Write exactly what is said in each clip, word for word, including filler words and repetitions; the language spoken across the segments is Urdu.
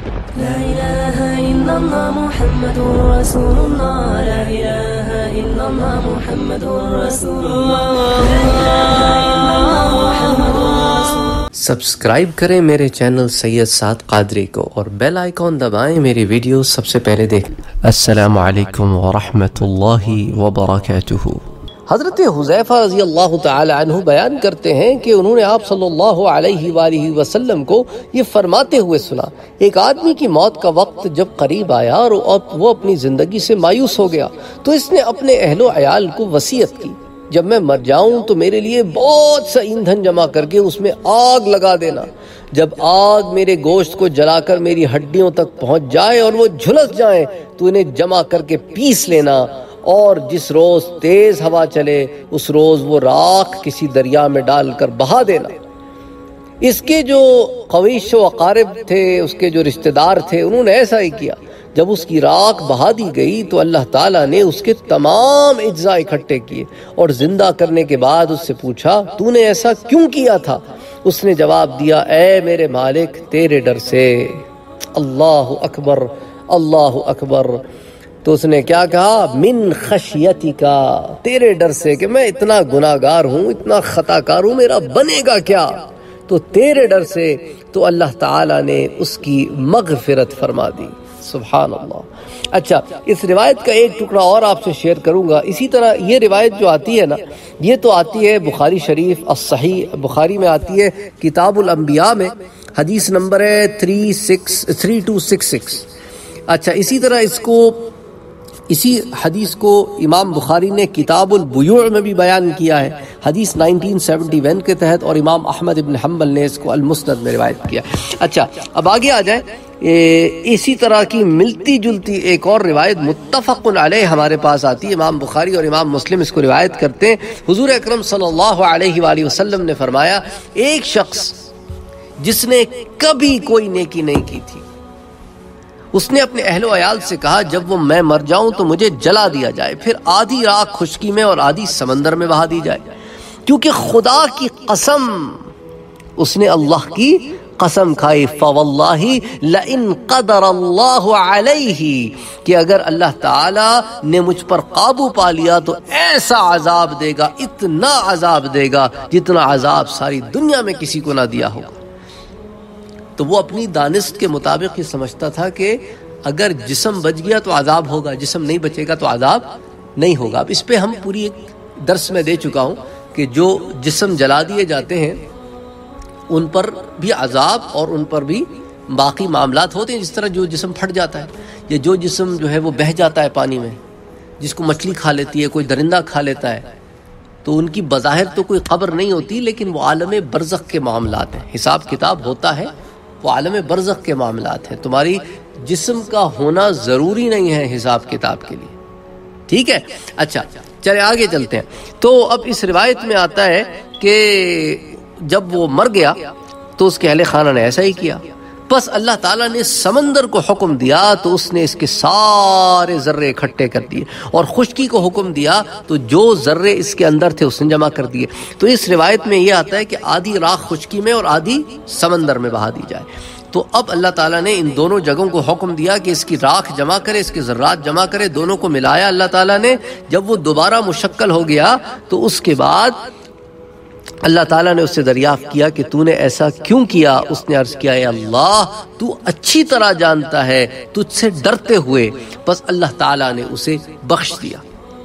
لا إله إلا الله محمد رسول الله لا إله إلا الله محمد رسول الله لا إله إلا الله محمد رسول الله. سبسکرائب کریں میرے چینل سید سعد قادری کو اور بیل آئیکن دبائیں میری ویڈیو سب سے پہلے دیکھ. السلام علیکم ورحمۃ اللہ وبرکاتہ. حضرت حذیفہ رضی اللہ تعالی عنہ بیان کرتے ہیں کہ انہوں نے آپ صلی اللہ علیہ وآلہ وسلم کو یہ فرماتے ہوئے سنا. ایک آدمی کی موت کا وقت جب قریب آیا اور وہ اپنی زندگی سے مایوس ہو گیا تو اس نے اپنے اہل و عیال کو وصیت کی، جب میں مر جاؤں تو میرے لیے بہت سا ایندھن جمع کر کے اس میں آگ لگا دینا. جب آگ میرے گوشت کو جلا کر میری ہڈیوں تک پہنچ جائے اور وہ جھلس جائیں تو انہیں جمع کر کے پیس لینا، اور جس روز تیز ہوا چلے اس روز وہ راکھ کسی دریا میں ڈال کر بہا دینا. اس کے جو قویش و اقارب تھے، اس کے جو رشتہ دار تھے، انہوں نے ایسا ہی کیا. جب اس کی راکھ بہا دی گئی تو اللہ تعالیٰ نے اس کے تمام اجزاء اکٹھے کیے اور زندہ کرنے کے بعد اس سے پوچھا تو نے ایسا کیوں کیا تھا؟ اس نے جواب دیا، اے میرے مالک تیرے ڈر سے. اللہ اکبر اللہ اکبر. تو اس نے کیا کہا؟ من خشیتی کا، تیرے ڈر سے کہ میں اتنا گناہگار ہوں، اتنا خطا کار ہوں، میرا بنے گا کیا؟ تو تیرے ڈر سے تو اللہ تعالیٰ نے اس کی مغفرت فرما دی. سبحان اللہ. اچھا، اس روایت کا ایک ٹکڑا اور آپ سے شیئر کروں گا. اسی طرح یہ روایت جو آتی ہے نا، یہ تو آتی ہے بخاری شریف الصحیح، بخاری میں آتی ہے کتاب الانبیاء میں، حدیث نمبر ہے three six three two six six. اچھا، اسی طرح اس کو اسی حدیث کو امام بخاری نے کتاب البیوع میں بھی بیان کیا ہے، حدیث نائنٹین سیونٹی ون کے تحت، اور امام احمد ابن حنبل نے اس کو المسند میں روایت کیا. اچھا، اب آگے آ جائیں. اسی طرح کی ملتی جلتی ایک اور روایت متفق علیہ ہمارے پاس آتی ہے، امام بخاری اور امام مسلم اس کو روایت کرتے ہیں. حضور اکرم صلی اللہ علیہ وآلہ وسلم نے فرمایا، ایک شخص جس نے کبھی کوئی نیکی نہیں کی تھی، اس نے اپنے اہل و عیال سے کہا جب وہ میں مر جاؤں تو مجھے جلا دیا جائے، پھر آدھی راکھ خشکی میں اور آدھی سمندر میں بہا دی جائے، کیونکہ خدا کی قسم، اس نے اللہ کی قسم کھائی، فواللہ لئن قدر اللہ علیہ، کہ اگر اللہ تعالیٰ نے مجھ پر قابو پا لیا تو ایسا عذاب دے گا، اتنا عذاب دے گا جتنا عذاب ساری دنیا میں کسی کو نہ دیا ہوگا. تو وہ اپنی دانست کے مطابق یہ سمجھتا تھا کہ اگر جسم بچ گیا تو عذاب ہوگا، جسم نہیں بچے گا تو عذاب نہیں ہوگا. اب اس پہ ہم پوری ایک درس میں دے چکا ہوں کہ جو جسم جلا دیے جاتے ہیں ان پر بھی عذاب اور ان پر بھی باقی معاملات ہوتے ہیں. جس طرح جو جسم پھٹ جاتا ہے یا جو جسم جو ہے وہ بہہ جاتا ہے پانی میں، جس کو مچھلی کھا لیتی ہے، کوئی درندہ کھا لیتا ہے، تو ان کی بظاہر تو کوئی قبر نہیں ہوتی، لیکن وہ عالم برزخ کے معاملات ہیں. حساب کتاب ہوتا ہے، وہ عالم برزخ کے معاملات ہیں. تمہاری جسم کا ہونا ضروری نہیں ہے حساب کتاب کے لیے، ٹھیک ہے؟ اچھا، چلے آگے چلتے ہیں. تو اب اس روایت میں آتا ہے کہ جب وہ مر گیا تو اس کے اہل خانہ نے ایسا ہی کیا. بس اللہ تعالیٰ نے سمندر کو حکم دیا تو اس نے اس کے سارے ذرے اکٹھے کر دیے، اور خشکی کو حکم دیا تو جو ذرے اس کے اندر تھے اس نے جمع کر دیے. تو اس روایت میں یہ آتا ہے کہ آدھی راکھ خشکی میں اور آدھی سمندر میں بہا دی جائے. تو اب اللہ تعالیٰ نے ان دونوں جگہوں کو حکم دیا کہ اس کی راکھ جمع کرے، اس کے ذرات جمع کرے، دونوں کو ملایا اللہ تعالیٰ نے. جب وہ دوبارہ مشکل ہو گیا تو اس کے بعد اللہ تعالیٰ نے اس سے دریافت کیا کہ تو نے ایسا کیوں کیا؟ اس نے عرض کیا، اے اللہ تو اچھی طرح جانتا ہے، تجھ سے ڈرتے ہوئے. بس اللہ تعالیٰ نے اسے بخش دیا.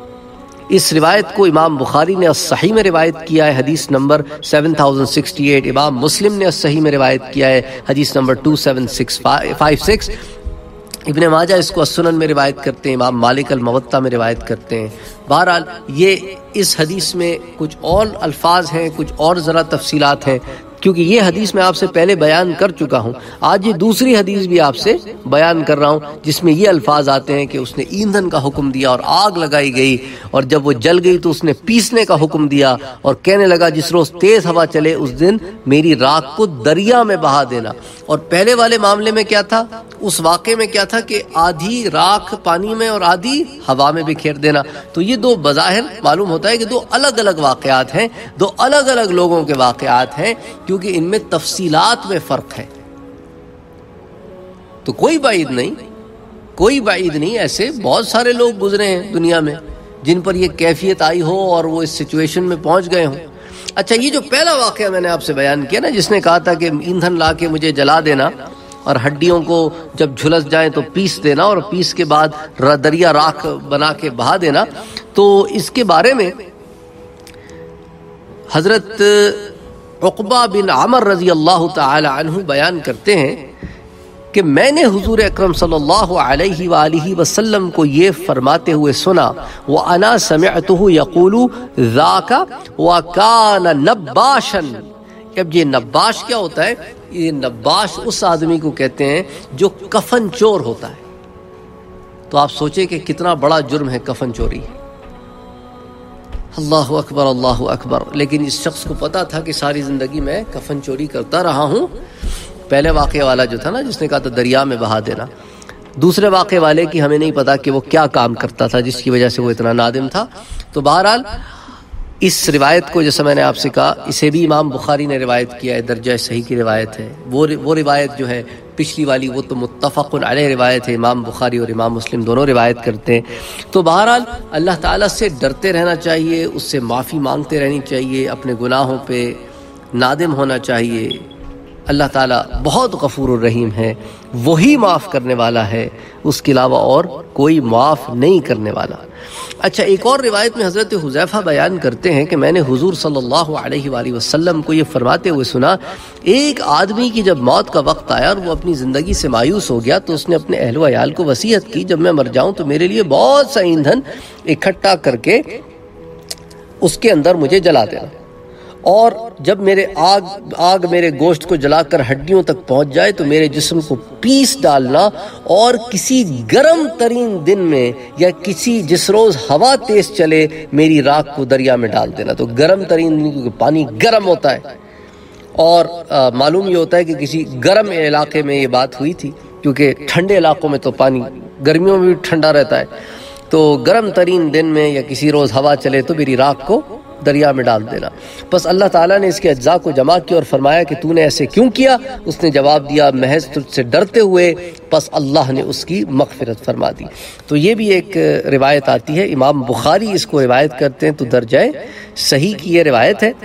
اس روایت کو امام بخاری نے الصحیح میں روایت کیا ہے، حدیث نمبر سیون تھاؤزنڈ سکسٹی ایٹ. امام مسلم نے الصحیح میں روایت کیا ہے، حدیث نمبر two seven six five six. Ibn Majah اس کو السنن میں روایت کرتے ہیں، امام مالک الموطا میں روایت کرتے ہیں. بہرحال یہ اس حدیث میں کچھ اور الفاظ ہیں، کچھ اور ذرا تفصیلات ہیں، کیونکہ یہ حدیث میں آپ سے پہلے بیان کر چکا ہوں. آج یہ دوسری حدیث بھی آپ سے بیان کر رہا ہوں جس میں یہ الفاظ آتے ہیں کہ اس نے ایندھن کا حکم دیا اور آگ لگائی گئی، اور جب وہ جل گئی تو اس نے پیسنے کا حکم دیا اور کہنے لگا جس روز تیز ہوا چلے اس دن میری راکھ کو دریا میں بہا دینا. اور پہلے والے معاملے میں کیا تھا؟ اس واقعے میں کیا تھا کہ آدھی راکھ پانی میں اور آدھی ہوا میں بکھیر دینا. تو یہ دو بظاہر معلوم ہوتا ہے کہ دو الگ الگ واقعات ہیں، دو الگ الگ لوگوں کے واقعات ہیں، کیونکہ ان میں تفصیلات میں فرق ہے. تو کوئی بعید نہیں، کوئی بعید نہیں، ایسے بہت سارے لوگ گزرے ہیں دنیا میں جن پر یہ کیفیت آئی ہو اور وہ اس سچویشن میں پہنچ گئے ہوں۔ اچھا، یہ جو پہلا واقعہ میں نے آپ سے بیان کیا نا، جس نے کہا تھا کہ ایندھن لا کے مجھے جلا دینا اور ہڈیوں کو جب جھلس جائیں تو پیس دینا اور پیس کے بعد دریا راکھ بنا کے بہا دینا، تو اس کے بارے میں حضرت عقبہ بن عمر رضی اللہ تعالی عنہ بیان کرتے ہیں کہ میں نے حضور اکرم صلی اللہ علیہ وآلہ وسلم کو یہ فرماتے ہوئے سنا، وَأَنَا سَمِعْتُهُ يَقُولُ ذَاكَ وَكَانَ نَبَّاشًا۔ اب یہ نباش کیا ہوتا ہے؟ یہ نباش اس آدمی کو کہتے ہیں جو کفن چور ہوتا ہے۔ تو آپ سوچیں کہ کتنا بڑا جرم ہے کفن چوری۔ اللہ اکبر، اللہ اکبر۔ لیکن اس شخص کو پتا تھا کہ ساری زندگی میں کفن چوری کرتا رہا ہوں۔ پہلے واقعے والا جو تھا نا، جس نے کہا تھا دریا میں بہا دینا، دوسرے واقعے والے کی ہمیں نہیں پتا کہ وہ کیا کام کرتا تھا جس کی وجہ سے وہ اتنا نادم تھا۔ تو بہرحال اس روایت کو، جیسا میں نے آپ سے کہا، اسے بھی امام بخاری نے روایت کیا ہے، درجہ صحیح کی روایت ہے۔ وہ وہ روایت جو ہے پچھلی والی، وہ تو متفق علیہ روایت ہے، امام بخاری اور امام مسلم دونوں روایت کرتے ہیں۔ تو بہرحال اللہ تعالیٰ سے ڈرتے رہنا چاہیے، اس سے معافی مانگتے رہنی چاہیے، اپنے گناہوں پہ نادم ہونا چاہیے۔ اللہ تعالیٰ بہت غفور الرحیم ہے، وہی معاف کرنے والا ہے، اس کے علاوہ اور کوئی معاف نہیں کرنے والا۔ اچھا، ایک اور روایت میں حضرت حذیفہ بیان کرتے ہیں کہ میں نے حضور صلی اللہ علیہ وآلہ وسلم کو یہ فرماتے ہوئے سنا، ایک آدمی کی جب موت کا وقت آیا اور وہ اپنی زندگی سے مایوس ہو گیا تو اس نے اپنے اہل و عیال کو وصیت کی، جب میں مر جاؤں تو میرے لیے بہت سا ایندھن اکٹھا کر کے اس کے اندر مجھے جلا دینا، اور جب میرے آگ آگ میرے گوشت کو جلا کر ہڈیوں تک پہنچ جائے تو میرے جسم کو پیس ڈالنا، اور کسی گرم ترین دن میں یا کسی جس روز ہوا تیز چلے میری راکھ کو دریا میں ڈال دینا۔ تو گرم ترین دن، کیونکہ پانی گرم ہوتا ہے، اور معلوم یہ ہوتا ہے کہ کسی گرم علاقے میں یہ بات ہوئی تھی، کیونکہ ٹھنڈے علاقوں میں تو پانی گرمیوں میں بھی ٹھنڈا رہتا ہے۔ تو گرم ترین دن میں یا کسی روز ہوا چلے تو میری راکھ کو دریا میں ڈال دینا۔ پس اللہ تعالیٰ نے اس کے اجزاء کو جمع کیا اور فرمایا کہ تو نے ایسے کیوں کیا؟ اس نے جواب دیا، محض تجھ سے ڈرتے ہوئے، پس اللہ نے اس کی مغفرت فرما دی۔ تو یہ بھی ایک روایت آتی ہے، امام بخاری اس کو روایت کرتے ہیں، تو درجہ صحیح کی یہ روایت ہے۔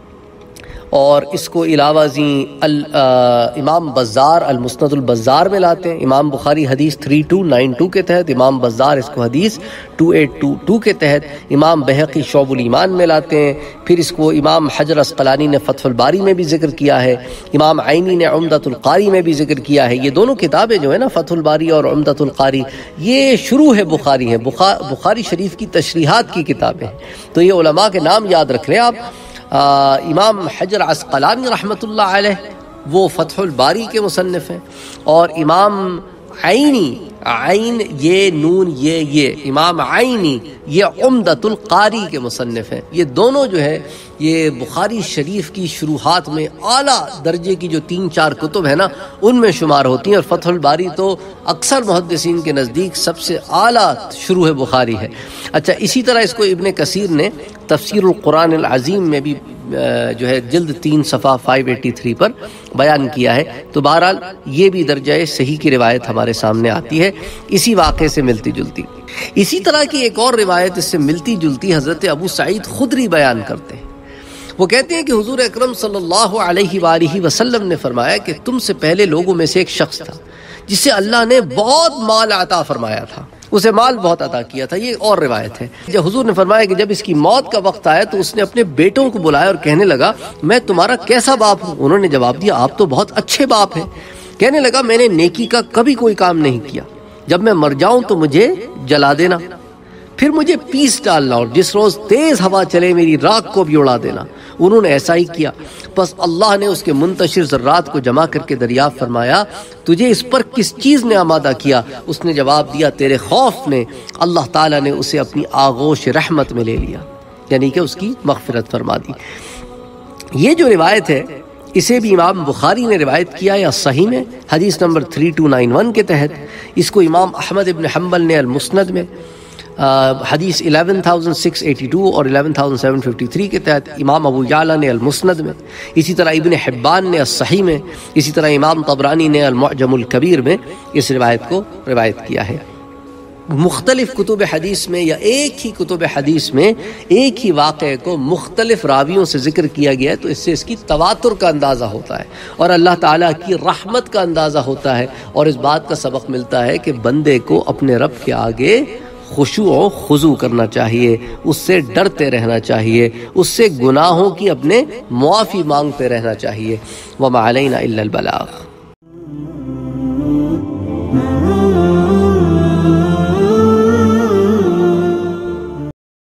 اور اس کو علاوہ ازیں امام بزار المسند البزار میں لاتے ہیں۔ امام بخاری حدیث تھری ٹو نائن ٹو کے تحت، امام بزار اس کو حدیث ٹو ایٹ ٹو ٹو کے تحت، امام بہقی شعب الایمان میں لاتے ہیں۔ پھر اس کو امام حجر عسقلانی نے فتح الباری میں بھی ذکر کیا ہے، امام عینی نے عمدۃ القاری میں بھی ذکر کیا ہے۔ یہ دونوں کتابیں جو ہیں نا، فتح الباری اور عمدۃ القاری، یہ شروع ہے بخاری ہے، بخاری شریف کی تشریحات کی کتابیں ہیں۔ تو یہ علماء کے نام یاد رکھ لیں آپ۔ امام حجر عسقلانی رحمۃ اللہ علیہ وہ فتح الباری کے مصنف ہیں، اور امام عینی، عین یہ نون یہ یہ امام عینی یہ عمدۃ القاری کے مصنف ہیں۔ یہ دونوں جو ہے یہ بخاری شریف کی شروحات میں اعلیٰ درجے کی جو تین چار کتب ہیں نا، ان میں شمار ہوتی ہیں، اور فتح الباری تو اکثر محدثین کے نزدیک سب سے اعلیٰ شروح بخاری ہے۔ اچھا، اسی طرح اس کو ابن کثیر نے تفسیر القرآن العظیم میں بھی جو ہے جلد تین صفحہ پانچ سو تراسی پر بیان کیا ہے۔ تو بہرحال یہ بھی درجہ صحیح کی روایت ہمارے سامنے آتی ہے، اسی واقعے سے ملتی جلتی۔ اسی طرح کی ایک اور روایت اس سے ملتی جلتی حضرت ابو سعید خدری بیان کرتے ہیں۔ وہ کہتے ہیں کہ حضور اکرم صلی اللہ علیہ وآلہ وسلم نے فرمایا کہ تم سے پہلے لوگوں میں سے ایک شخص تھا جسے اللہ نے بہت مال عطا فرمایا تھا، اسے مال بہت عطا کیا تھا۔ یہ اور روایت ہے، جب حضور نے فرمایا کہ جب اس کی موت کا وقت آیا تو اس نے اپنے بیٹوں کو بلایا اور کہنے لگا، میں تمہارا کیسا باپ ہوں؟ انہوں نے جواب دیا، آپ تو بہت اچھے باپ ہیں۔ کہنے لگا، میں نے نیکی کا کبھی کوئی کام نہیں کیا، جب میں مر جاؤں تو مجھے جلا دینا، پھر مجھے پیس ڈالنا، اور جس روز تیز ہوا چلے میری راکھ کو بھی اڑا دینا۔ انہوں نے ایسا ہی کیا، پس اللہ نے اس کے منتشر ذرات کو جمع کر کے دریافت فرمایا، تجھے اس پر کس چیز نے آمادہ کیا؟ اس نے جواب دیا، تیرے خوف نے۔ اللہ تعالیٰ نے اسے اپنی آغوش رحمت میں لے لیا، یعنی کہ اس کی مغفرت فرما دی۔ یہ جو روایت ہے اسے بھی امام بخاری نے روایت کیا یا صحیح میں حدیث نمبر تھری ٹو نائن ون کے تحت۔ اس کو امام احمد ابن حنبل نے المسند میں، حدیث eleven thousand six eighty two اور eleven thousand seven fifty three کے تحت، امام ابو یعلا نے المسند میں، اسی طرح ابن حبان نے الصحیح میں، اسی طرح امام طبرانی نے المعجم الکبیر میں اس روایت کو روایت کیا ہے۔ مختلف کتب حدیث میں یا ایک ہی کتب حدیث میں ایک ہی واقعے کو مختلف راویوں سے ذکر کیا گیا ہے، تو اس سے اس کی تواتر کا اندازہ ہوتا ہے اور اللہ تعالیٰ کی رحمت کا اندازہ ہوتا ہے، اور اس بات کا سبق ملتا ہے کہ بندے کو اپنے رب کے آگے خشوع و خضوع کرنا چاہیے، اس سے ڈرتے رہنا چاہیے، اس سے گناہوں کی اپنے معافی مانگتے رہنا چاہیے۔ وَمَا عَلَيْنَا إِلَّا الْبَلَاغُ۔